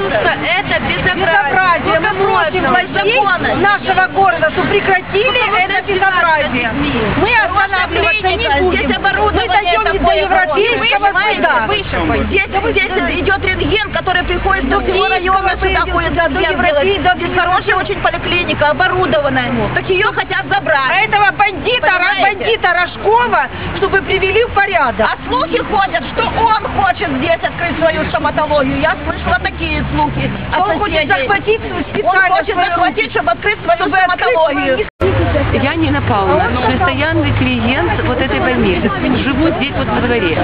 что это безобразие. Мы просим властей нашего города, чтобы прекратили это безобразие. Мы останавливаться не будем. Мы дойдем до Европейского суда. Здесь идет рентген, который приходит до всего района, сюда ходит до Европы. Здесь хорошая очень поликлиника, оборудованная. Так ее хотят забрать. А этого бандита Рожкова, чтобы привели в порядок. А слухи ходят, что он хочет здесь открыть свою стоматологию. Я слышала такие слухи. Он хочет захватить специально. Он хочет захватить, чтобы открыть свою стоматологию. Я Нина Павловна, постоянный клиент вот этой больницы. Живу здесь вот во дворе.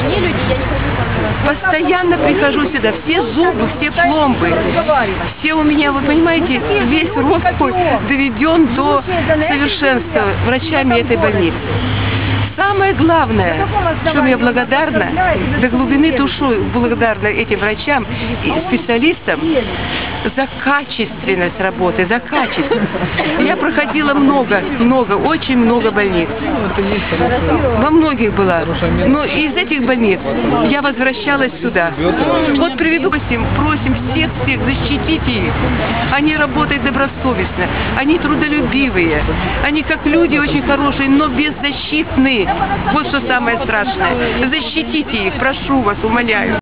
Постоянно прихожу сюда. Все зубы, все пломбы. Все у меня, вы понимаете, весь рот доведен до совершенства врачами этой больницы. Самое главное, чем я благодарна, до глубины души благодарна этим врачам и специалистам за качественность работы, за качество. Я проходила очень много больниц. Во многих была. Но из этих больниц я возвращалась сюда. Вот приведу просим всех защитите их. Они работают добросовестно, они трудолюбивые, они как люди очень хорошие, но беззащитные. Вот что самое страшное. Защитите их, прошу вас, умоляю.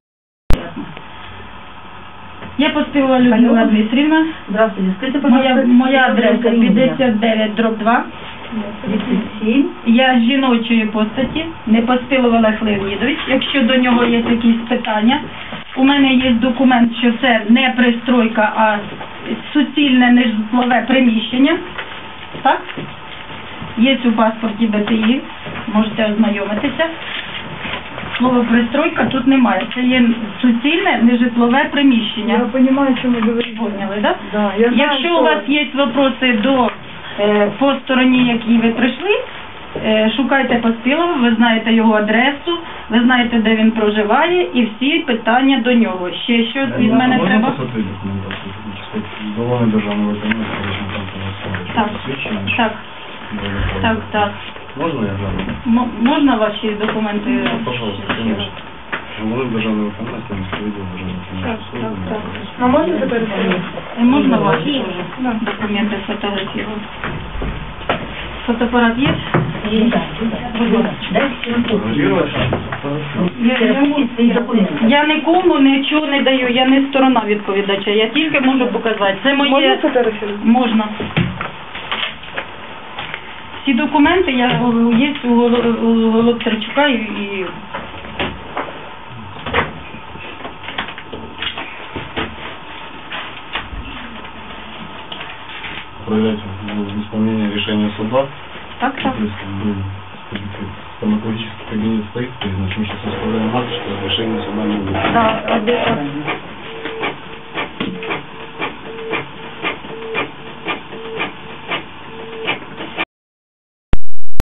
Я Поспілова Людмила Дмитрівна. Здравствуйте. Скажите, пожалуйста, моя адреса 59/2. 37. Я з жіночої постаті, не Поспілов Олег Леонідович. Якщо до нього є якісь питання, у мене є документ, що це не пристройка, а суцільне нежитлове приміщення. Так? Є у паспорті БТІ, можете ознайомитися. Слово пристройка тут немає. Це є суцільне нежитлове приміщення. Я розумію, що ми говоримо. Поняли, так? Да, якщо у вас є вопроси по стороні, якій ви прийшли, шукайте Поспілова, ви знаєте його адресу, ви знаєте, де він проживає, і всі питання до нього. Ще що від мене треба? Так. Можно я гляну? Можна ваші документи? Пожалуйста, конечно. Голови державної виконавства, міського відділу державної виконавства. Так. А можна тепер сказати? Можна ваші документи сфотографувати? Фотоапарат є? Я нікому нічого не даю, я не сторона відповідача, я тільки можу показати. Це моє... Можна фотографувати? Можна. Всі документи є у Голубцарчука і... Проверять исполнение решения суда. Так. Стоматологический кабинет стоит, значит, мы сейчас составляем акт, что решение суда не будет. Да,